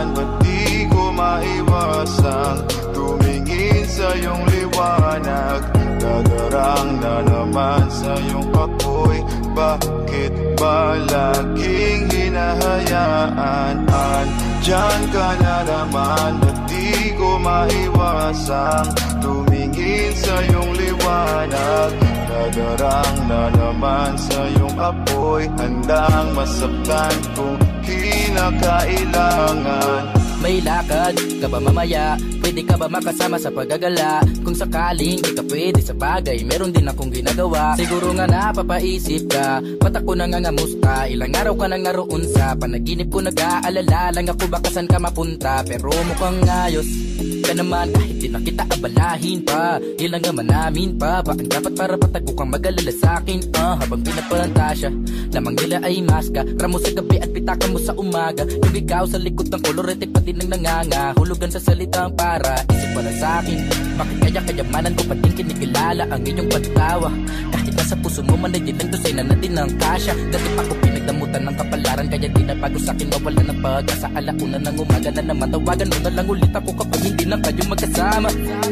naman, ba't di ko maiwasang tumingin sa iyong liwanag? Dadarang na naman sa iyong apoy, bakit ba laging hinahayaan? Andyan ka na naman, ba't di ko maiwasang tumingin sa iyong liwanag? Dadarang na naman sa iyong apoy, handang masaktan kung kinakailangan. May lakad ka ba mamaya? Pwede ka ba makasama sa paggagala? Kung sakaling di ka pwede sa bagay, meron din akong ginagawa. Siguro nga napapaisip ka, ba't ako nangangamusta? Ilang araw ka nang naroon sa panaginip ko, nag-aalala lang ako baka saan ka mapunta. Pero mukhang ayos ka naman kahit di na kita abalahin pa. Ilang naman namin pa, bakit dapat para patago kang mag-alala sa'kin? Habang pinapalantasya, lamang nila ay maska. Ramo sa gabi at pitaka mo sa umaga. Yung ikaw sa likod ng kolorete pati nang nanganga. Hulugan sa salitang para isip wala sa'kin. Bakit kaya kayamanan ko pating kinikilala ang iyong pagtawa? Kahit nasa puso mo man ay dilang dosay na natin ang kasya. Dati pa ko pinagdamutan ng kapalaran, kaya di na bago sa'kin mawala ng pag-asa. Alauna ng umaga na naman, tawagan mo na lang ulit ako kapag hindi na kayo magkasama.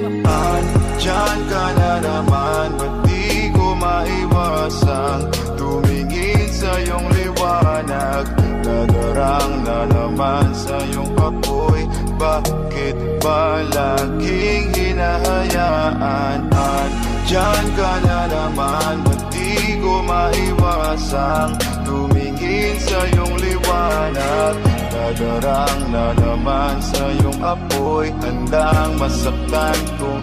Andyan ka na naman, ba't di ko maiwasang tumingin sa iyong liwanag? Dadarang na naman sa iyong apoy, bakit ba laging hinahayaan? Andyan ka na naman, ba't di ko maiwasang tumingin sa iyong liwanag? Dadarang na naman sa iyong apoy, handang masaktan kung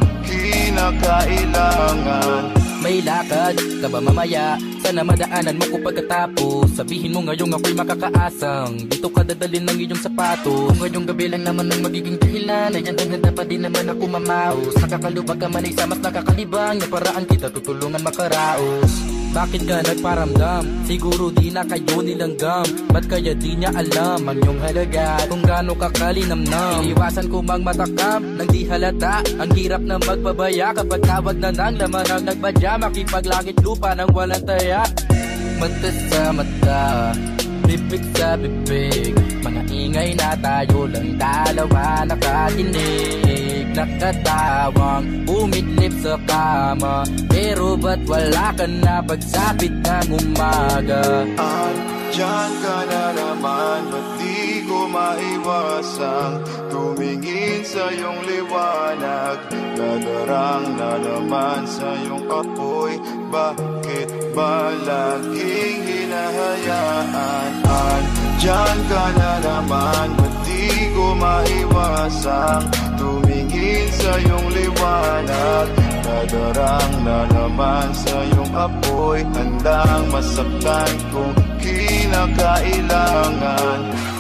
kinakailangan. May lakad ka ba mamaya? Sana madaanan mo ko pagkatapos. Sabihin mo ngayong ako'y makakaasang dito ka dadalhin ng iyong sapatos. Kung ngayong gabi lang naman ang magiging dahilan, ay handa pa din naman ako mamaos. Nakakalubag ka man ay sa mas nakakalibang na paraan kita tutulungan makaraos. Bakit ka nagparamdam? Siguro di na kayo nilanggam. Ba't kaya di niya alam ang iyong halaga? Kung gaano ka kalinamnam, iiwasan ko magmatakam nang di halata. Ang hirap na magbabaya kapag tawag na ng laman ang nagbadya. Makipaglangit lupa nang walang taya. Mata sa mata, bibig sa bibig, mga ingay na tayo lang dalawa nakatinig. Nakatawang umidlip sa kama, pero ba't wala ka na pagsapit ng umaga? Andyan ka na naman, ba't di ko maiwasang tumingin sa iyong liwanag? Dadarang na naman sa iyong apoy, bakit ba laging hinahayaan? Andyan ka na naman, ba't di ko maiwasang tumingin sa iyong liwanag? Dadarang na naman sa iyong apoy, handang masaktan kung kinakailangan.